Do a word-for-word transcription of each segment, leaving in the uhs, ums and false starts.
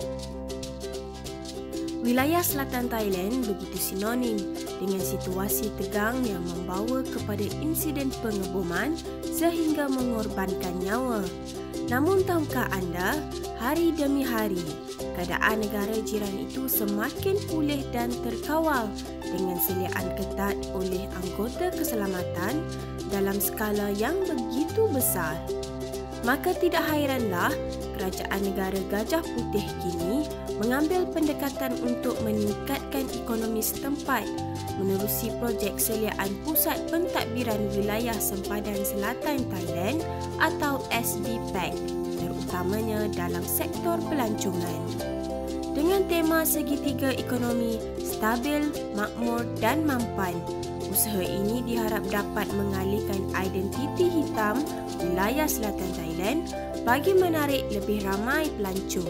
Wilayah selatan Thailand begitu sinonim dengan situasi tegang yang membawa kepada insiden pengeboman sehingga mengorbankan nyawa. Namun tahukah anda, hari demi hari, keadaan negara jiran itu semakin pulih dan terkawal dengan seliaan ketat oleh anggota keselamatan dalam skala yang begitu besar. Maka tidak hairanlah kerajaan negara Gajah Putih kini mengambil pendekatan untuk meningkatkan ekonomi setempat menerusi projek seliaan Pusat Pentadbiran Wilayah Sempadan Selatan Thailand atau S B P A C, terutamanya dalam sektor pelancongan. Dengan tema segitiga ekonomi stabil, makmur dan mampan, usaha ini diharap dapat mengalihkan identiti hitam wilayah selatan Thailand bagi menarik lebih ramai pelancong.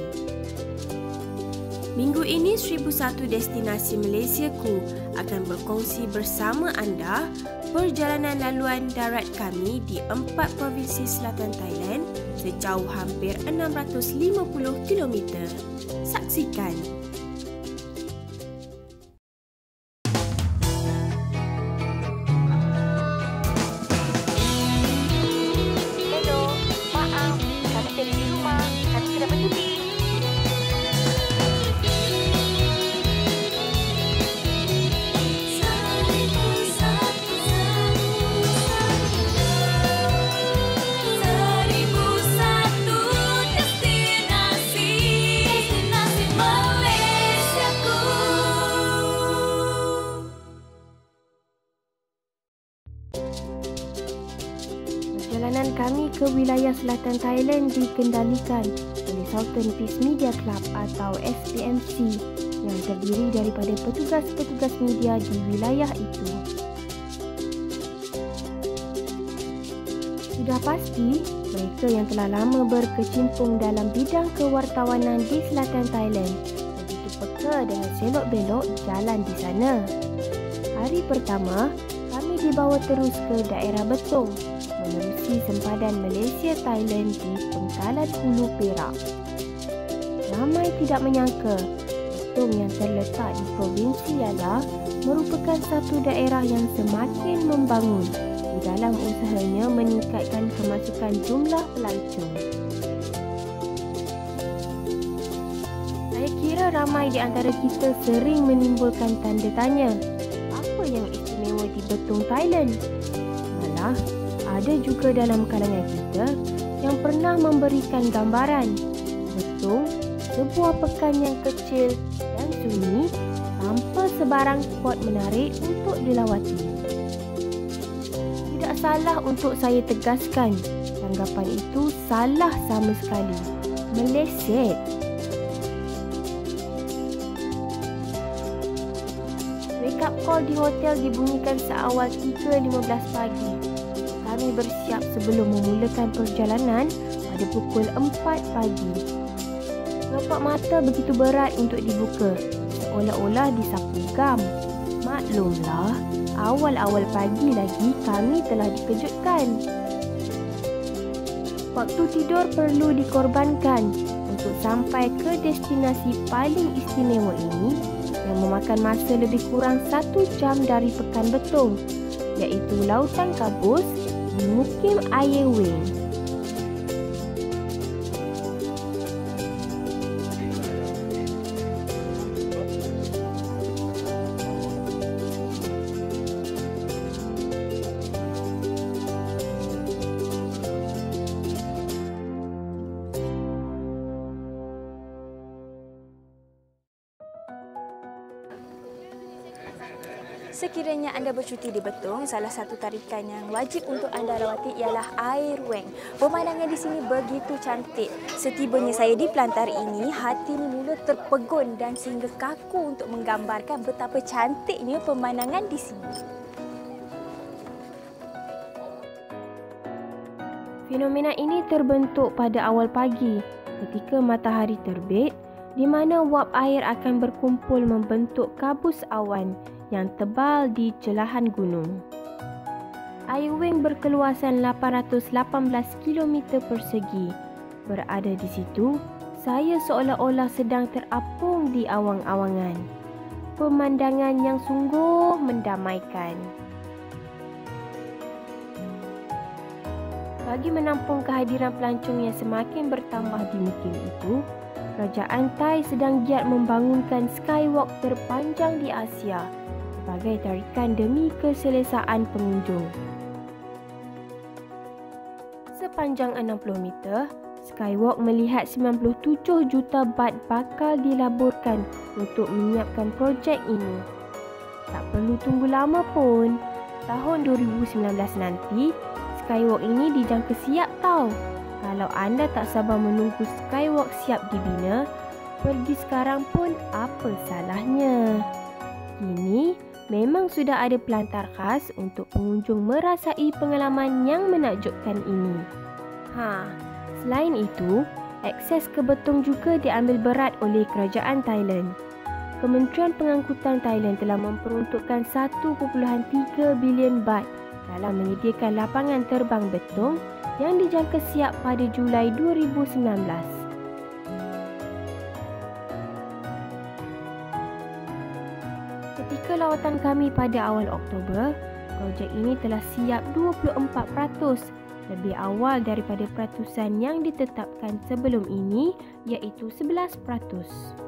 Minggu ini seribu satu Destinasi Malaysiaku akan berkongsi bersama anda perjalanan laluan darat kami di empat provinsi selatan Thailand sejauh hampir enam ratus lima puluh kilometer. Saksikan! Perjalanan kami ke wilayah selatan Thailand dikendalikan oleh Southern Peace Media Club atau S P M C yang terdiri daripada petugas-petugas media di wilayah itu. Sudah pasti, mereka yang telah lama berkecimpung dalam bidang kewartawanan di selatan Thailand begitu peka dengan selok-belok jalan di sana. Hari pertama, kami dibawa terus ke daerah Betong menerusi sempadan Malaysia-Thailand di Pengkalan Hulu Perak. Ramai tidak menyangka Betong yang terletak di provinsi Yala merupakan satu daerah yang semakin membangun di dalam usahanya meningkatkan kemasukan jumlah pelancong. Saya kira ramai di antara kita sering menimbulkan tanda tanya, apa yang istimewa di Betong Thailand? Malah, ada juga dalam kalangan kita yang pernah memberikan gambaran Betong sebuah pekan yang kecil dan sunyi tanpa sebarang spot menarik untuk dilawati. Tidak salah untuk saya tegaskan, tanggapan itu salah sama sekali. Meleset. Wake up call di hotel dibunyikan seawal tiga lima belas pagi. Kami bersiap sebelum memulakan perjalanan pada pukul empat pagi. Kelopak mata begitu berat untuk dibuka, seolah-olah disapu gam. Maklumlah, awal-awal pagi lagi kami telah dikejutkan. Waktu tidur perlu dikorbankan untuk sampai ke destinasi paling istimewa ini yang memakan masa lebih kurang satu jam dari Pekan Betong, iaitu Lautan Kabus di Mukim Ayer Wing. Sekiranya anda bercuti di Betong, salah satu tarikan yang wajib untuk anda lawati ialah Ayer Weng. Pemandangan di sini begitu cantik. Setibanya saya di pelantar ini, hati ini mula terpegun dan sehingga kaku untuk menggambarkan betapa cantiknya pemandangan di sini. Fenomena ini terbentuk pada awal pagi ketika matahari terbit, di mana wap air akan berkumpul membentuk kabus awan yang tebal di celahan gunung. Ayer Weng berkeluasan lapan ratus lapan belas kilometer persegi. Berada di situ, saya seolah-olah sedang terapung di awang-awangan. Pemandangan yang sungguh mendamaikan. Bagi menampung kehadiran pelancong yang semakin bertambah di mukim itu, Kerajaan Thai sedang giat membangunkan skywalk terpanjang di Asia sebagai tarikan demi keselesaan pengunjung. Sepanjang enam puluh meter, skywalk melihat sembilan puluh tujuh juta baht bakal dilaburkan untuk menyiapkan projek ini. Tak perlu tunggu lama pun, tahun dua ribu sembilan belas nanti, skywalk ini dijangka siap tau. Kalau anda tak sabar menunggu skywalk siap dibina, pergi sekarang pun apa salahnya? Kini, memang sudah ada pelantar khas untuk pengunjung merasai pengalaman yang menakjubkan ini. Ha, selain itu, akses ke Betong juga diambil berat oleh kerajaan Thailand. Kementerian Pengangkutan Thailand telah memperuntukkan satu perpuluhan tiga bilion baht dalam menyediakan lapangan terbang Betong yang dijangka siap pada Julai dua ribu sembilan belas. Ketika lawatan kami pada awal Oktober, projek ini telah siap dua puluh empat peratus, lebih awal daripada peratusan yang ditetapkan sebelum ini, iaitu sebelas peratus.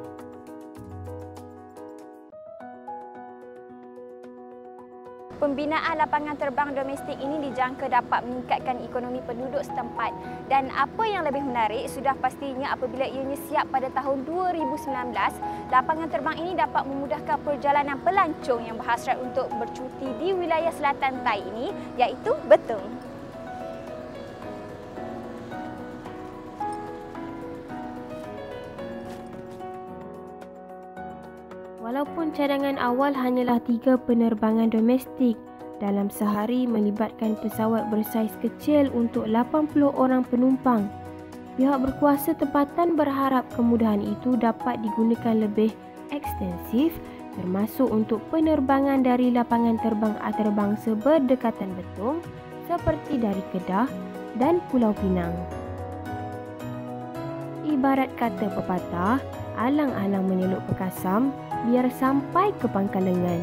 Pembinaan lapangan terbang domestik ini dijangka dapat meningkatkan ekonomi penduduk setempat, dan apa yang lebih menarik, sudah pastinya apabila ianya siap pada tahun dua ribu sembilan belas, lapangan terbang ini dapat memudahkan perjalanan pelancong yang berhasrat untuk bercuti di wilayah selatan Thai ini, iaitu Betong. Walaupun cadangan awal hanyalah tiga penerbangan domestik dalam sehari melibatkan pesawat bersaiz kecil untuk lapan puluh orang penumpang, pihak berkuasa tempatan berharap kemudahan itu dapat digunakan lebih ekstensif, termasuk untuk penerbangan dari lapangan terbang antarabangsa berdekatan Betong seperti dari Kedah dan Pulau Pinang. Ibarat kata pepatah, alang-alang menyeluk pekasam biar sampai ke pangkal lengan.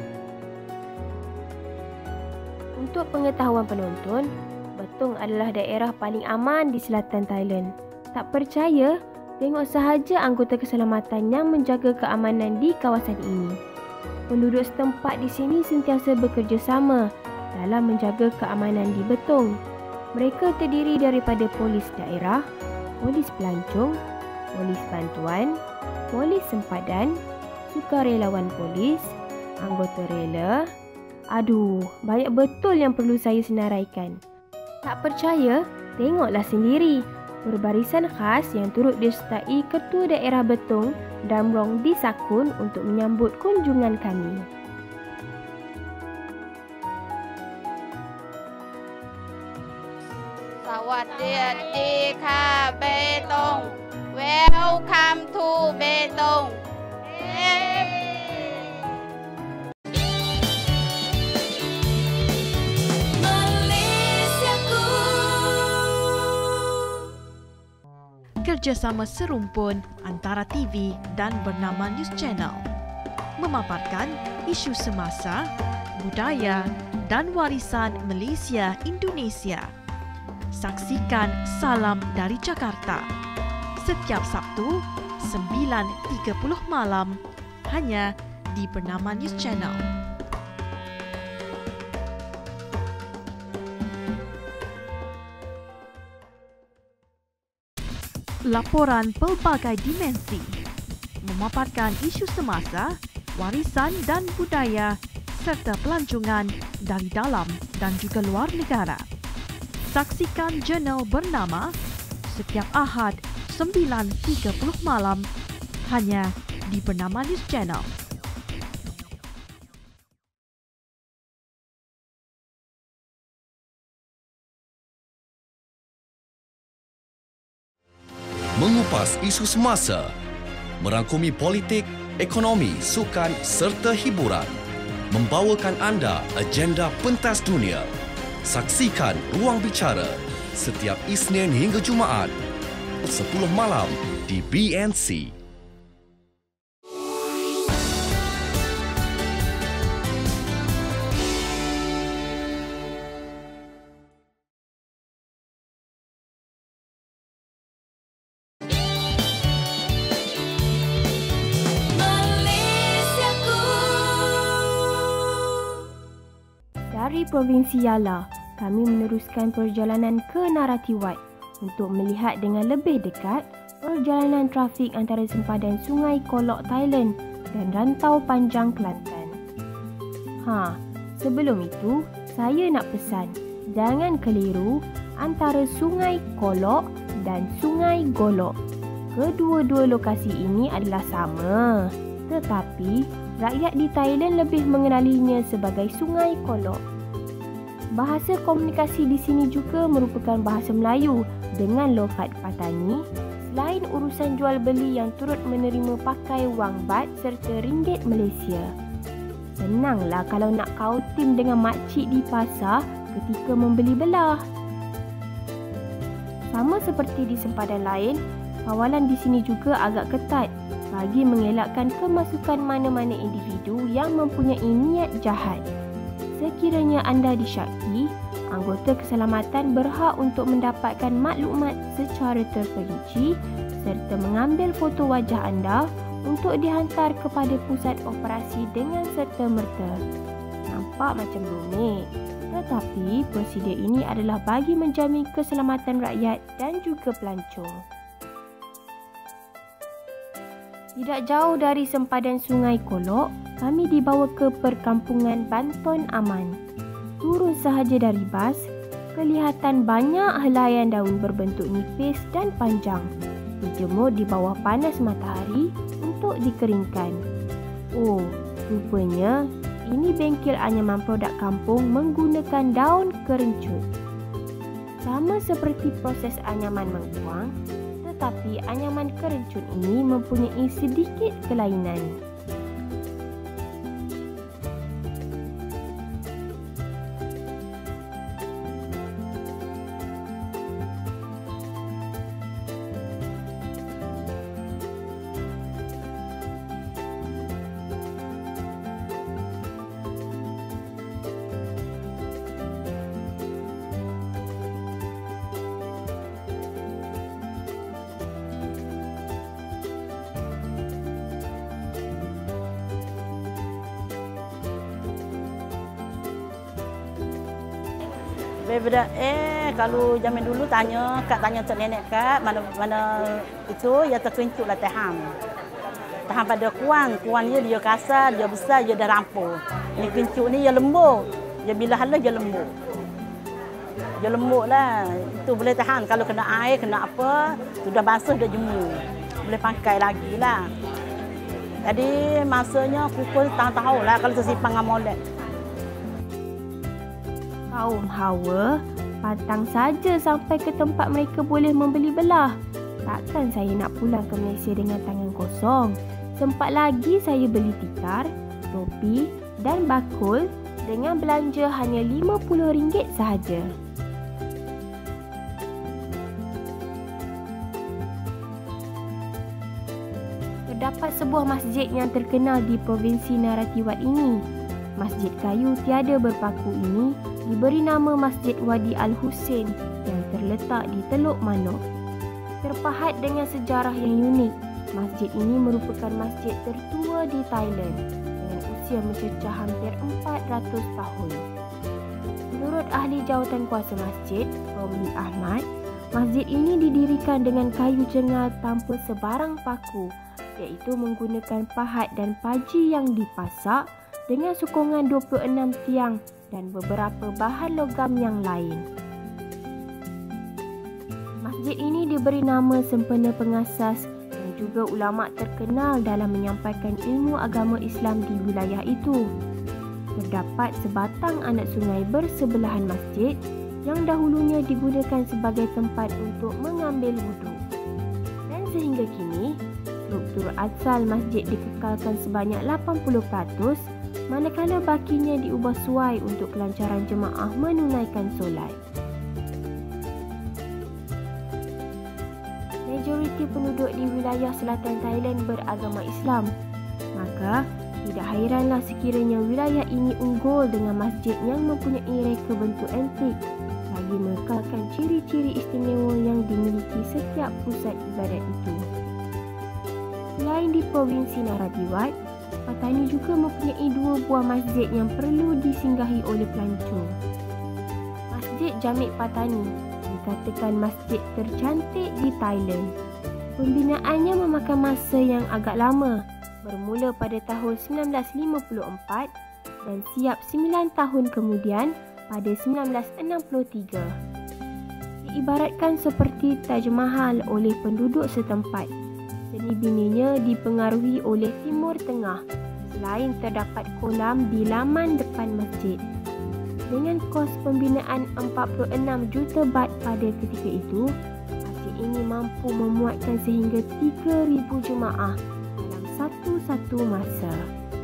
Untuk pengetahuan penonton, Betong adalah daerah paling aman di selatan Thailand. Tak percaya? Tengok sahaja anggota keselamatan yang menjaga keamanan di kawasan ini. Penduduk setempat di sini sentiasa bekerjasama dalam menjaga keamanan di Betong. Mereka terdiri daripada polis daerah, polis pelancong, polis bantuan, polis sempadan, sukarelawan polis, anggota rela. Aduh, banyak betul yang perlu saya senaraikan. Tak percaya? Tengoklah sendiri. Berbarisan khas yang turut disertai Ketua Daerah Betong, Damrong Disakun untuk menyambut kunjungan kami. Sawadee-dee-ka Betong. Welcome to Betong. Kerjasama serumpun antara T V dan bernama News Channel memaparkan isu semasa, budaya dan warisan Malaysia Indonesia. Saksikan Salam dari Jakarta setiap Sabtu sembilan tiga puluh malam hanya di Bernama News Channel. Laporan pelbagai dimensi memaparkan isu semasa, warisan dan budaya serta pelancongan dari dalam dan juga luar negara. Saksikan jurnal bernama setiap Ahad sembilan tiga puluh malam hanya di Bernama News Channel. Mengupas isu semasa, merangkumi politik, ekonomi, sukan serta hiburan. Membawakan anda agenda pentas dunia. Saksikan Ruang Bicara setiap Isnin hingga Jumaat sepuluh malam di B N C. Dari Provinsi Yala, kami meneruskan perjalanan ke Narathiwat untuk melihat dengan lebih dekat perjalanan trafik antara sempadan Sungai Kolok Thailand dan Rantau Panjang Kelantan. Ha, sebelum itu, saya nak pesan, jangan keliru antara Sungai Kolok dan Sungai Golok. Kedua-dua lokasi ini adalah sama, tetapi rakyat di Thailand lebih mengenalinya sebagai Sungai Kolok. Bahasa komunikasi di sini juga merupakan bahasa Melayu dengan logat Patani, selain urusan jual beli yang turut menerima pakai wang bat serta ringgit Malaysia. Senanglah kalau nak kautim dengan makcik di pasar ketika membeli belah. Sama seperti di sempadan lain, kawalan di sini juga agak ketat bagi mengelakkan kemasukan mana-mana individu yang mempunyai niat jahat. Sekiranya anda disyaki, anggota keselamatan berhak untuk mendapatkan maklumat secara terperinci serta mengambil foto wajah anda untuk dihantar kepada pusat operasi dengan serta-merta. Nampak macam rumit, tetapi prosedur ini adalah bagi menjamin keselamatan rakyat dan juga pelancong. Tidak jauh dari sempadan Sungai Kolok, kami dibawa ke perkampungan Banton Aman. Turun sahaja dari bas, kelihatan banyak helaian daun berbentuk nipis dan panjang, dijemur di bawah panas matahari untuk dikeringkan. Oh, rupanya ini bengkel anyaman produk kampung menggunakan daun kerencut. Sama seperti proses anyaman mengkuang, tetapi anyaman kerencut ini mempunyai sedikit kelainan. Daripada eh kalau zaman dulu tanya kak tanya cak nenek kak mana mana itu ya terkencuklah taham. Taham pada kuang, kuang dia dia kasar, dia besar, dia dah rampur. Ini kencuk ni dia lembut. Dia bila halus dia lembut. Dia lembut lah. Itu boleh tahan kalau kena air, kena apa, sudah basuh dah jemur. Boleh pakai lagi lah. Jadi masanya pukul tahun-tahun lah kalau tersimpan dengan molek. Kaum Hawa patang saja sampai ke tempat mereka boleh membeli belah. Takkan saya nak pulang ke Malaysia dengan tangan kosong. Sempat lagi saya beli tikar, topi dan bakul dengan belanja hanya lima puluh ringgit sahaja. Terdapat sebuah masjid yang terkenal di Provinsi Narathiwat ini. Masjid kayu tiada berpaku ini diberi nama Masjid Wadi Al-Husain yang terletak di Teluk Manok. Terpahat dengan sejarah yang unik, masjid ini merupakan masjid tertua di Thailand dengan usia mencecah hampir empat ratus tahun. Menurut ahli jawatan kuasa masjid, Romli Ahmad, masjid ini didirikan dengan kayu cengal tanpa sebarang paku, iaitu menggunakan pahat dan paji yang dipasak dengan sokongan dua puluh enam tiang dan beberapa bahan logam yang lain. Masjid ini diberi nama sempena pengasas yang juga ulama terkenal dalam menyampaikan ilmu agama Islam di wilayah itu. Terdapat sebatang anak sungai bersebelahan masjid yang dahulunya digunakan sebagai tempat untuk mengambil wudhu. Dan sehingga kini, struktur asal masjid dikekalkan sebanyak lapan puluh peratus, manakala bakinya diubah suai untuk kelancaran jemaah menunaikan solat. majoriti penduduk di wilayah selatan Thailand beragama Islam. Maka, tidak hairanlah sekiranya wilayah ini unggul dengan masjid yang mempunyai reka bentuk antik lagi mengekalkan ciri-ciri istimewa yang dimiliki setiap pusat ibadat itu. Selain di Provinsi Naradiwat, Patani juga mempunyai dua buah masjid yang perlu disinggahi oleh pelancong. Masjid Jamik Patani dikatakan masjid tercantik di Thailand. Pembinaannya memakan masa yang agak lama, bermula pada tahun sembilan belas lima puluh empat dan siap sembilan tahun kemudian pada sembilan belas enam puluh tiga. Diibaratkan seperti Taj Mahal oleh penduduk setempat. Seni bininya dipengaruhi oleh Timur Tengah, selain terdapat kolam di laman depan masjid. Dengan kos pembinaan empat puluh enam juta baht pada ketika itu, masjid ini mampu memuatkan sehingga tiga ribu jemaah dalam satu-satu masa.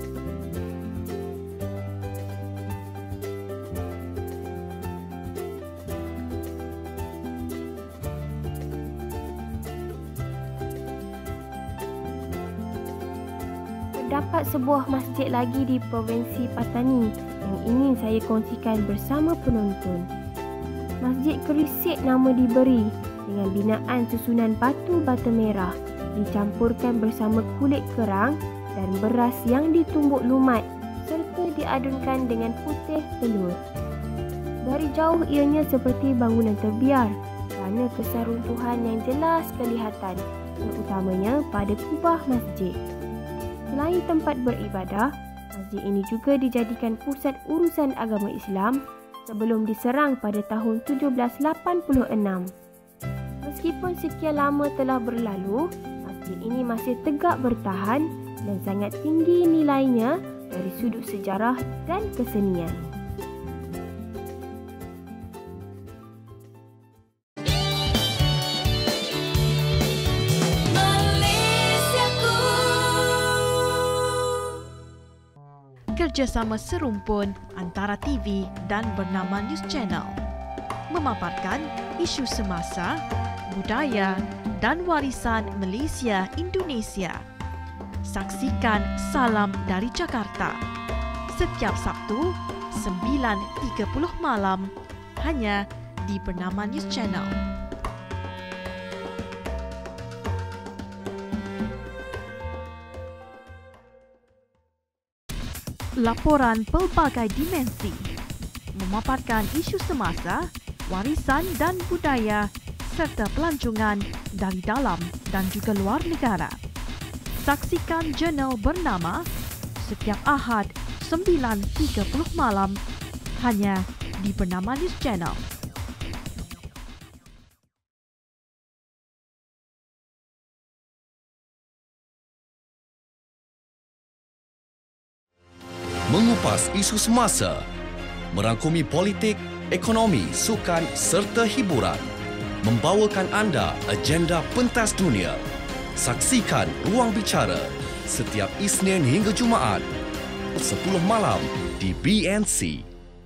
Terdapat sebuah masjid lagi di Provinsi Patani yang ingin saya kongsikan bersama penonton. Masjid Kerisik nama diberi dengan binaan susunan batu bata merah dicampurkan bersama kulit kerang dan beras yang ditumbuk lumat serta diadunkan dengan putih telur. Dari jauh ianya seperti bangunan terbiar kerana kesan runtuhan yang jelas kelihatan, terutamanya pada kubah masjid. Selain tempat beribadah, masjid ini juga dijadikan pusat urusan agama Islam sebelum diserang pada tahun tujuh belas lapan puluh enam. Meskipun sekian lama telah berlalu, masjid ini masih tegak bertahan dan sangat tinggi nilainya dari sudut sejarah dan kesenian. Kerjasama serumpun antara T V dan Bernama News Channel memaparkan isu semasa, budaya dan warisan Malaysia Indonesia. Saksikan Salam dari Jakarta setiap Sabtu sembilan tiga puluh malam hanya di Bernama News Channel. Laporan pelbagai dimensi memaparkan isu semasa, warisan dan budaya serta pelancongan dari dalam dan juga luar negara. Saksikan jurnal Bernama setiap Ahad sembilan tiga puluh malam hanya di Bernama News Channel. Mengupas isu semasa, merangkumi politik, ekonomi, sukan serta hiburan. Membawakan anda agenda pentas dunia. Saksikan Ruang Bicara setiap Isnin hingga Jumaat sepuluh malam di B N C.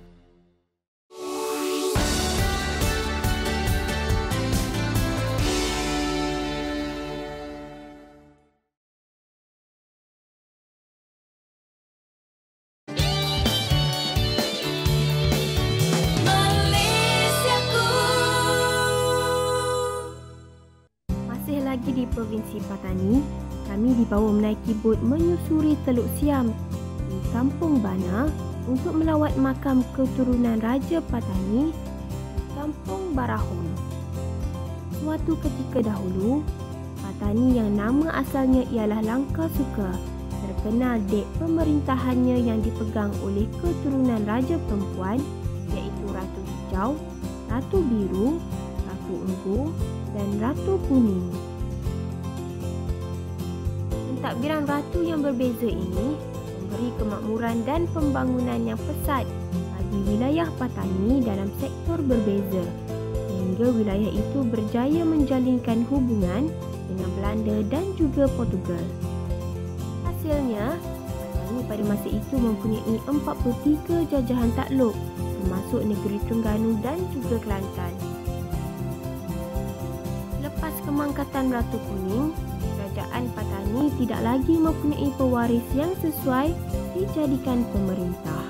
Lagi di Provinsi Patani, kami dibawa menaiki bot menyusuri Teluk Siam di Kampung Bana untuk melawat makam keturunan Raja Patani, Kampung Barahun. Suatu ketika dahulu, Patani yang nama asalnya ialah Langka Suka terkenal dek pemerintahannya yang dipegang oleh keturunan Raja Perempuan iaitu Ratu Hijau, Ratu Biru, Ratu Enggu dan Ratu Kuning. Pentadbiran ratu yang berbeza ini memberi kemakmuran dan pembangunan yang pesat bagi wilayah Patani dalam sektor berbeza sehingga wilayah itu berjaya menjalinkan hubungan dengan Belanda dan juga Portugal. Hasilnya, Patani pada masa itu mempunyai empat puluh tiga jajahan takluk termasuk negeri Terengganu dan juga Kelantan. Lepas pemangkatan Ratu Kuning, Kerajaan Patani tidak lagi mempunyai pewaris yang sesuai dijadikan pemerintah.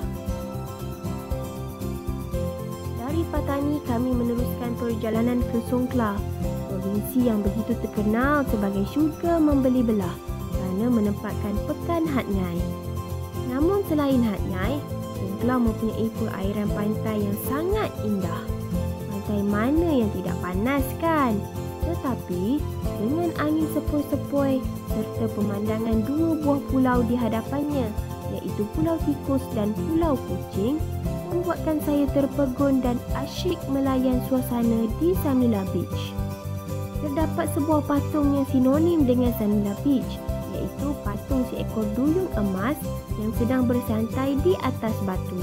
Dari Patani kami meneruskan perjalanan ke Songkhla, provinsi yang begitu terkenal sebagai syurga membeli belah kerana menempatkan Pekan Hat Nyai. Namun selain Hat Nyai, Songkhla mempunyai perairan pantai yang sangat indah. Pantai mana yang tidak panas kan? Tetapi dengan angin sepoi-sepoi serta pemandangan dua buah pulau di hadapannya, iaitu Pulau Tikus dan Pulau Kucing, membuatkan saya terpegun dan asyik melayan suasana di Samila Beach. Terdapat sebuah patung yang sinonim dengan Samila Beach, iaitu patung seekor duyung emas yang sedang bersantai di atas batu.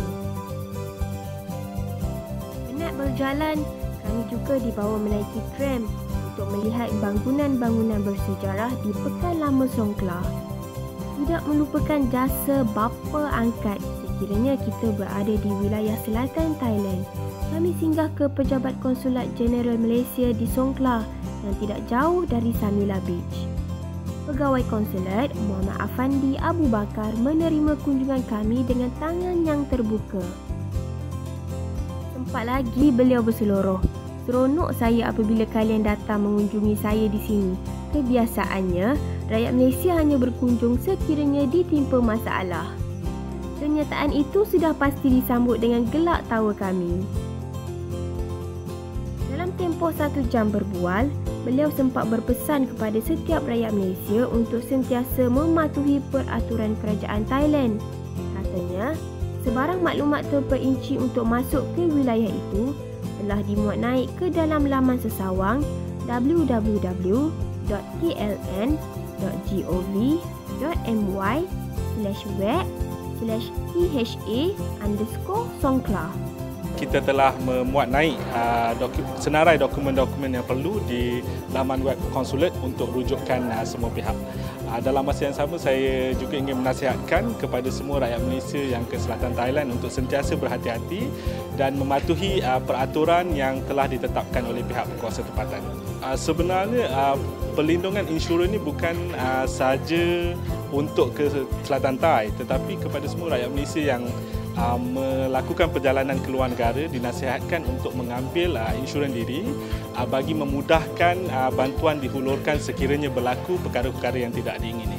Penat berjalan, kami juga dibawa menaiki tram untuk melihat bangunan-bangunan bersejarah di Pekan Lama Songkhla. Tidak melupakan jasa bapa angkat sekiranya kita berada di wilayah selatan Thailand. Kami singgah ke Pejabat Konsulat Jeneral Malaysia di Songkhla yang tidak jauh dari Samila Beach. Pegawai konsulat Muhammad Afandi Abu Bakar menerima kunjungan kami dengan tangan yang terbuka. Sempat lagi beliau berseloroh, "Seronok saya apabila kalian datang mengunjungi saya di sini. Kebiasaannya, rakyat Malaysia hanya berkunjung sekiranya ditimpa masalah." Kenyataan itu sudah pasti disambut dengan gelak tawa kami. Dalam tempoh satu jam berbual, beliau sempat berpesan kepada setiap rakyat Malaysia untuk sentiasa mematuhi peraturan kerajaan Thailand. Katanya, sebarang maklumat terperinci untuk masuk ke wilayah itu telah dimuat naik ke dalam laman sesawang w w w dot k l n dot gov dot my slash web slash tha underscore Songkhla. Kita telah memuat naik uh, doku, senarai dokumen-dokumen yang perlu di laman web konsulat untuk rujukan uh, semua pihak. Uh, dalam masa yang sama, saya juga ingin menasihatkan kepada semua rakyat Malaysia yang ke selatan Thailand untuk sentiasa berhati-hati dan mematuhi uh, peraturan yang telah ditetapkan oleh pihak berkuasa tempatan. Uh, sebenarnya uh, perlindungan insurans ini bukan uh, sahaja untuk ke selatan Thai, tetapi kepada semua rakyat Malaysia yang Uh, melakukan perjalanan ke luar negara dinasihatkan untuk mengambil uh, insurans diri uh, bagi memudahkan uh, bantuan dihulurkan sekiranya berlaku perkara-perkara yang tidak diingini.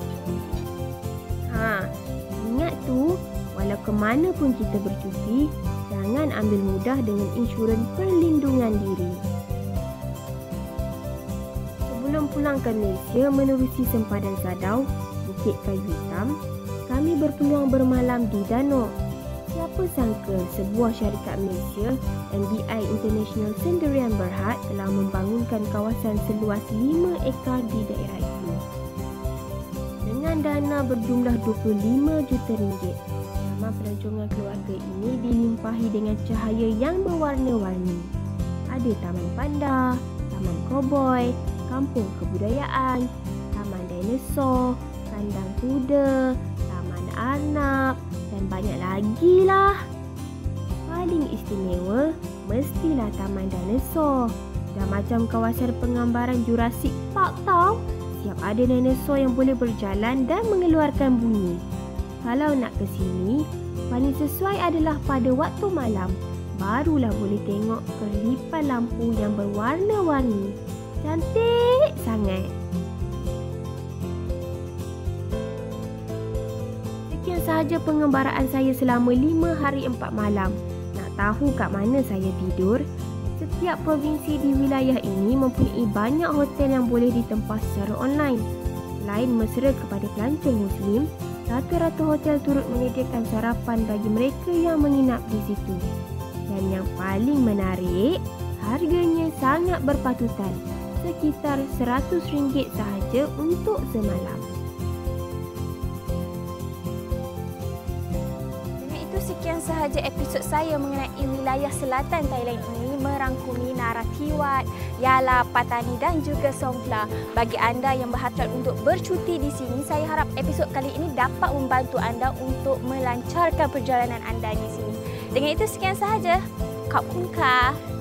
Ha, ingat tu, walau ke mana pun kita bercuti, jangan ambil mudah dengan insurans perlindungan diri. Sebelum pulang ke Malaysia menerusi sempadan Sadau, Bukit Kayu Hitam, kami berpeluang bermalam di Danau. Siapa sangka sebuah syarikat Malaysia, M B I International Sendirian Berhad, telah membangunkan kawasan seluas lima ekar di daerah itu. Dengan dana berjumlah dua puluh lima juta ringgit, taman pelancongan keluarga ini dilimpahi dengan cahaya yang berwarna-warni. Ada taman panda, taman koboi, kampung kebudayaan, taman dinosaur, kandang kuda, taman arnab dan banyak lagi lah. Paling istimewa mestilah taman dinosaur. Dah macam kawasan pengambaran Jurassic Park tau. Siap ada dinosaur yang boleh berjalan dan mengeluarkan bunyi. Kalau nak ke sini, paling sesuai adalah pada waktu malam. Barulah boleh tengok kerlipan lampu yang berwarna-warni. Cantik sangat. Sekian sahaja pengembaraan saya selama lima hari empat malam. Nak tahu kat mana saya tidur? Setiap provinsi di wilayah ini mempunyai banyak hotel yang boleh ditempah secara online. Selain mesra kepada pelancong Muslim, rata-rata hotel turut menyediakan sarapan bagi mereka yang menginap di situ. Dan yang paling menarik, harganya sangat berpatutan, sekitar seratus ringgit sahaja untuk semalam. Sekian sahaja episod saya mengenai wilayah selatan Thailand ini, merangkumi Narathiwat, Yala, Patani dan juga Songkhla. Bagi anda yang berhasrat untuk bercuti di sini, saya harap episod kali ini dapat membantu anda untuk melancarkan perjalanan anda di sini. Dengan itu sekian sahaja. Khop khun ka.